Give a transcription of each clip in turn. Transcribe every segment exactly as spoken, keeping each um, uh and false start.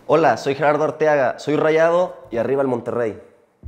Hola, soy Gerardo Arteaga, soy Rayado y arriba el Monterrey.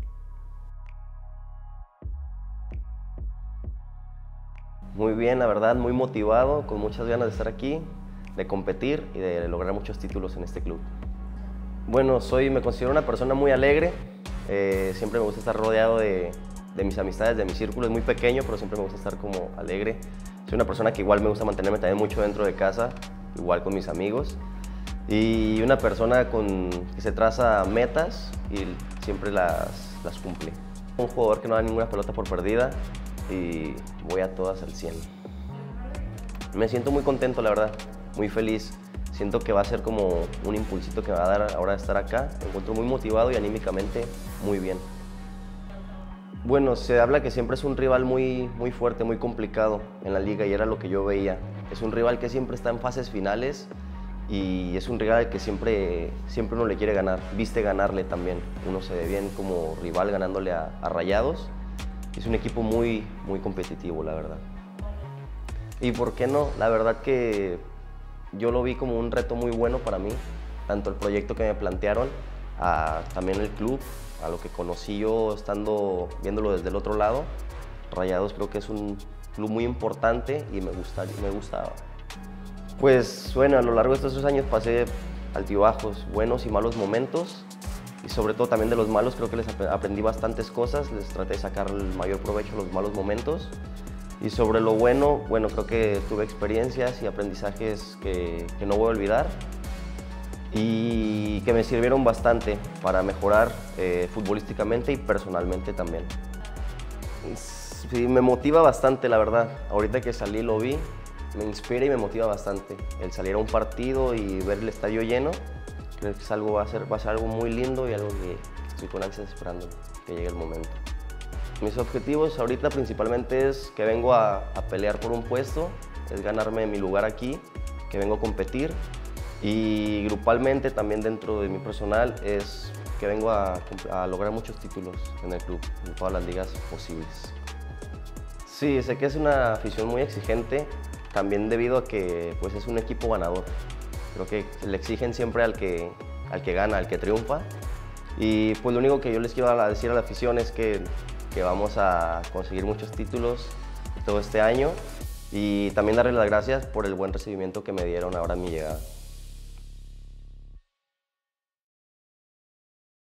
Muy bien, la verdad, muy motivado, con muchas ganas de estar aquí, de competir y de lograr muchos títulos en este club. Bueno, soy, me considero una persona muy alegre, eh, siempre me gusta estar rodeado de, de mis amistades, de mi círculo. Es muy pequeño, pero siempre me gusta estar como alegre. Soy una persona que igual me gusta mantenerme también mucho dentro de casa, igual con mis amigos. Y una persona con, que se traza metas y siempre las, las cumple. Un jugador que no da ninguna pelota por perdida y voy a todas al cien. Me siento muy contento, la verdad, muy feliz. Siento que va a ser como un impulsito que me va a dar ahora de estar acá. Me encuentro muy motivado y anímicamente muy bien. Bueno, se habla que siempre es un rival muy, muy fuerte, muy complicado en la liga y era lo que yo veía. Es un rival que siempre está en fases finales y es un rival que siempre, siempre uno le quiere ganar, viste ganarle también. Uno se ve bien como rival ganándole a, a Rayados. Es un equipo muy, muy competitivo, la verdad. ¿Y por qué no? La verdad que yo lo vi como un reto muy bueno para mí, tanto el proyecto que me plantearon, a, también el club, a lo que conocí yo estando viéndolo desde el otro lado. Rayados creo que es un club muy importante y me, gusta, me gustaba. Pues bueno, a lo largo de estos dos años pasé altibajos, buenos y malos momentos, y sobre todo también de los malos creo que les aprendí bastantes cosas, les traté de sacar el mayor provecho a los malos momentos. Y sobre lo bueno, bueno, creo que tuve experiencias y aprendizajes que, que no voy a olvidar y que me sirvieron bastante para mejorar eh, futbolísticamente y personalmente también. Sí, me motiva bastante, la verdad. Ahorita que salí lo vi, me inspira y me motiva bastante. El salir a un partido y ver el estadio lleno, creo que es algo, va, a ser, va a ser algo muy lindo y algo que estoy con ansias esperando que llegue el momento. Mis objetivos ahorita principalmente es que vengo a, a pelear por un puesto, es ganarme mi lugar aquí, que vengo a competir y grupalmente también dentro de mi personal es que vengo a, a lograr muchos títulos en el club, en todas las ligas posibles. Sí, sé que es una afición muy exigente, también debido a que pues, es un equipo ganador. Creo que le exigen siempre al que, al que gana, al que triunfa. Y pues lo único que yo les quiero decir a la afición es que que vamos a conseguir muchos títulos todo este año y también darles las gracias por el buen recibimiento que me dieron ahora en mi llegada.